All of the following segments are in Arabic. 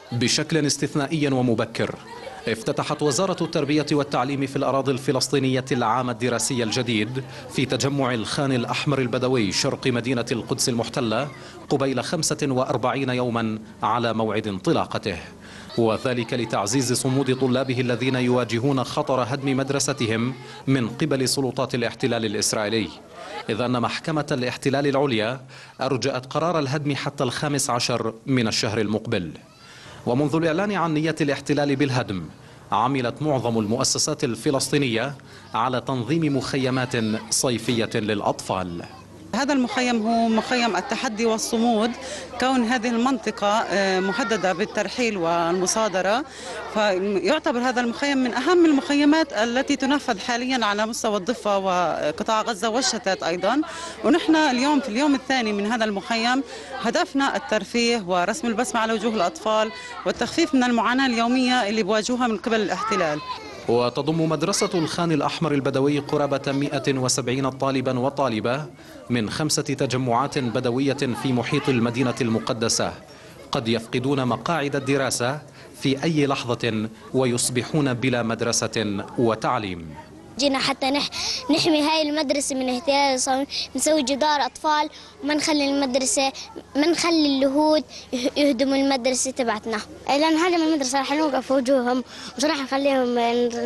بشكل استثنائي ومبكر افتتحت وزارة التربية والتعليم في الأراضي الفلسطينية العام الدراسي الجديد في تجمع الخان الأحمر البدوي شرق مدينة القدس المحتلة قبيل 45 يوما على موعد انطلاقته، وذلك لتعزيز صمود طلابه الذين يواجهون خطر هدم مدرستهم من قبل سلطات الاحتلال الإسرائيلي، إذ أن محكمة الاحتلال العليا أرجأت قرار الهدم حتى 15 من الشهر المقبل. ومنذ الإعلان عن نية الاحتلال بالهدم عملت معظم المؤسسات الفلسطينية على تنظيم مخيمات صيفية للأطفال. هذا المخيم هو مخيم التحدي والصمود، كون هذه المنطقة مهددة بالترحيل والمصادرة، فيعتبر هذا المخيم من أهم المخيمات التي تنفذ حاليا على مستوى الضفة وقطاع غزة والشتات أيضا. ونحن اليوم في اليوم الثاني من هذا المخيم هدفنا الترفيه ورسم البسمة على وجوه الأطفال والتخفيف من المعاناة اليومية اللي بواجهوها من قبل الاحتلال. وتضم مدرسة الخان الأحمر البدوي قرابة 170 طالبا وطالبة من 5 تجمعات بدوية في محيط المدينة المقدسة، قد يفقدون مقاعد الدراسة في أي لحظة ويصبحون بلا مدرسة وتعليم. جينا حتى نحمي هاي المدرسة من احتلال الصهيوني، نسوي جدار أطفال وما نخلي المدرسة، ما نخلي اليهود يهدموا المدرسة تبعتنا، لأن هذه المدرسة رح نوقف وجوههم ومش رح نخليهم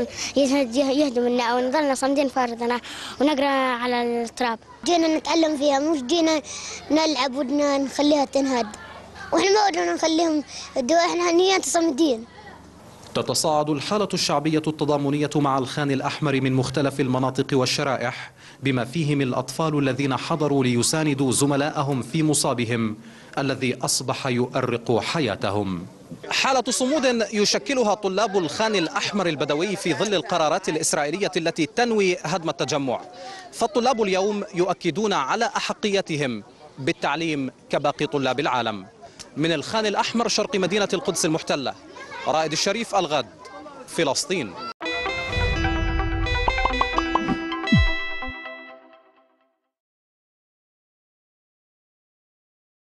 يهدموا لنا أو نضلنا صامدين فارضنا ونقرأ على التراب. جينا نتعلم فيها، مش جينا نلعب ودنا نخليها تنهد، وإحنا ما بدنا نخليهم يهدوا، إحنا هنيات صامدين. تتصاعد الحالة الشعبية التضامنية مع الخان الأحمر من مختلف المناطق والشرائح، بما فيهم الأطفال الذين حضروا ليساندوا زملائهم في مصابهم الذي أصبح يؤرق حياتهم. حالة صمود يشكلها طلاب الخان الأحمر البدوي في ظل القرارات الإسرائيلية التي تنوي هدم التجمع، فالطلاب اليوم يؤكدون على أحقيتهم بالتعليم كباقي طلاب العالم. من الخان الأحمر شرق مدينة القدس المحتلة، رائد الشريف، الغد، فلسطين.